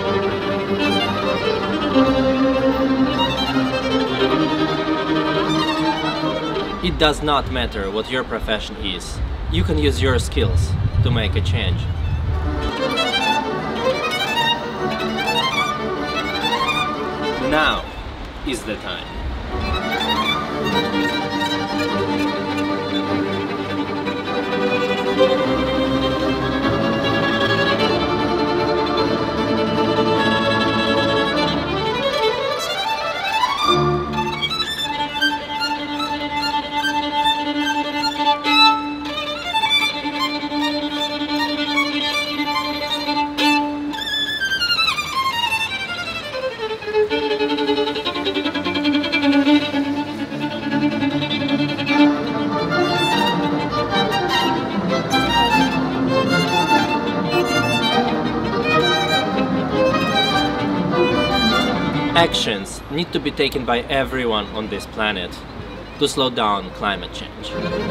It does not matter what your profession is. You can use your skills to make a change. Now is the time. Actions need to be taken by everyone on this planet to slow down climate change.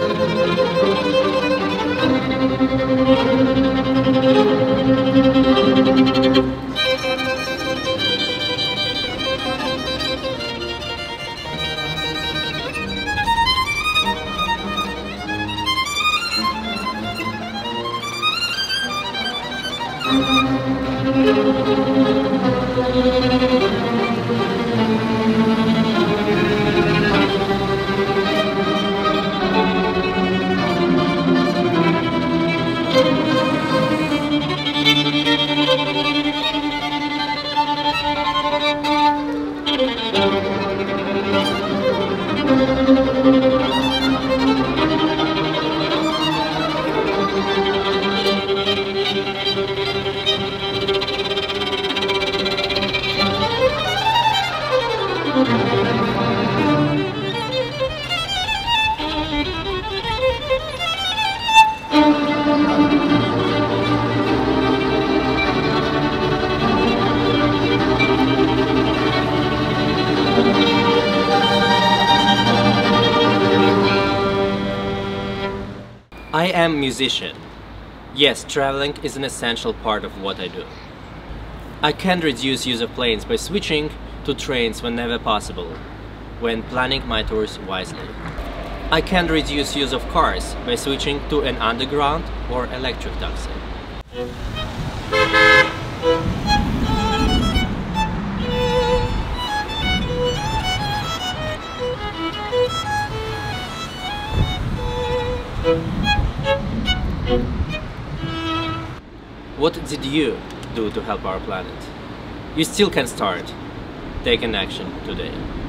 I am a musician. Yes, traveling is an essential part of what I do. I can reduce use of planes by switching to trains whenever possible, when planning my tours wisely. I can reduce use of cars by switching to an underground or electric taxi. What did you do to help our planet? You still can start. Take an action today.